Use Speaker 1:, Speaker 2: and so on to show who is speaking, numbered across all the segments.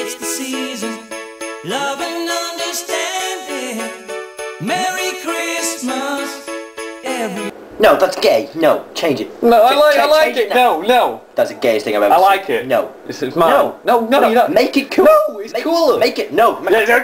Speaker 1: it's the season. Love and understanding. Merry Christmas.
Speaker 2: No, that's gay. No, change it.
Speaker 3: No, I like it. No.
Speaker 2: That's the gayest thing I've ever
Speaker 3: I
Speaker 2: seen.
Speaker 3: like it.
Speaker 2: No.
Speaker 3: This is mine. No, you're not.
Speaker 2: Make it cool.
Speaker 3: No, it's cool.
Speaker 2: Make it. No.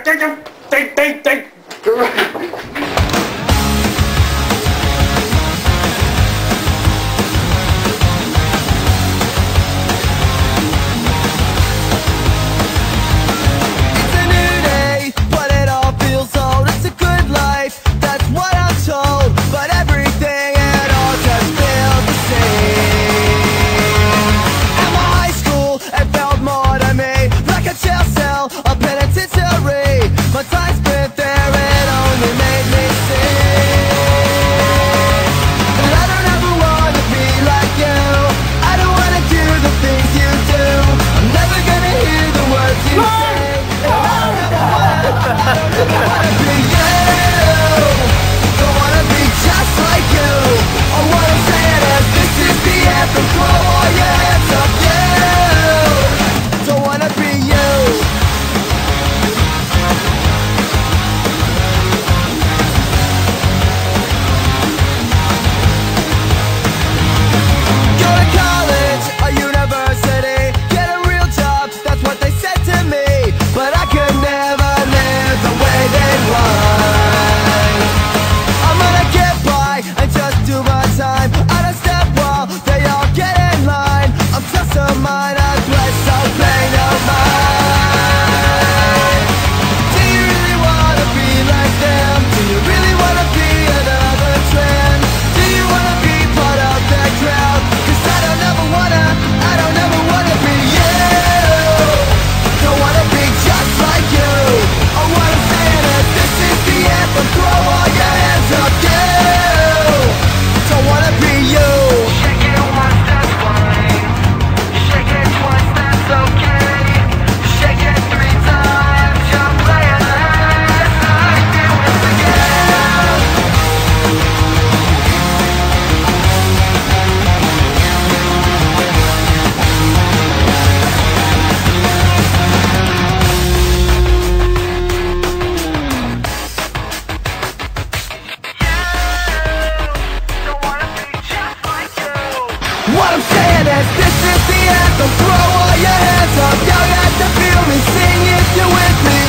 Speaker 4: What I'm saying is, this is the anthem. Throw all your hands up, yell at the feel me, sing if you're with me,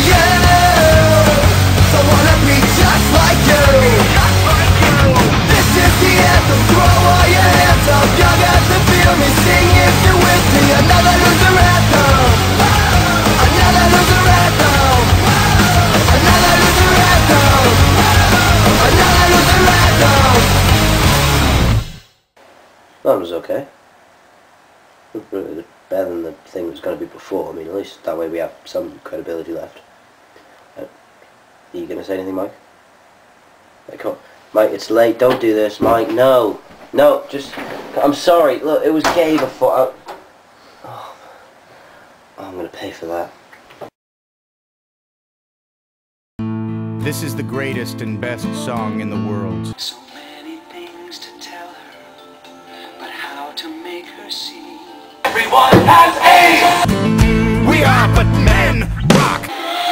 Speaker 4: yeah. So wanna be just like you. This is the anthem. Throw all your hands up, yell at the feel me, sing if you're with me. Another loser anthem. Another loser anthem. Another loser anthem. Another loser anthem.
Speaker 2: That was okay. Better than the thing that was going to be before. I mean, at least that way we have some credibility left. Are you going to say anything, Mike? Come on. Mike, it's late. Don't do this, Mike. No. No, just... I'm sorry. Look, it was gay before. I'm going to pay for that.
Speaker 5: This is the greatest and best song in the world.
Speaker 1: So many things to tell her, but how to make her see. Everyone has AIDS!
Speaker 5: We are but men rock!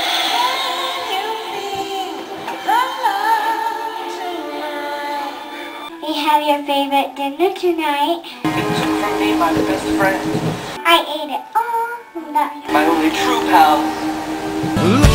Speaker 6: We have your favorite dinner tonight.
Speaker 1: It took from me my best friend.
Speaker 6: I ate it all.
Speaker 1: My only true pal.